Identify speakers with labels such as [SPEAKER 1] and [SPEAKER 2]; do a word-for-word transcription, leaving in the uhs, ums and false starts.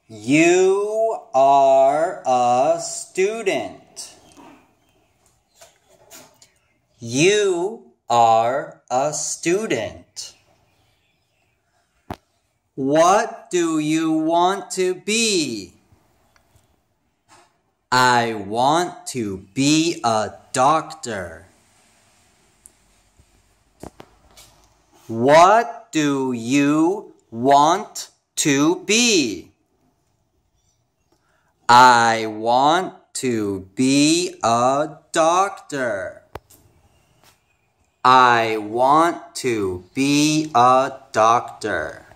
[SPEAKER 1] You are a student. You are a student. What do you want to be? I want to be a doctor. What do you want to be? I want to be a doctor. I want to be a doctor.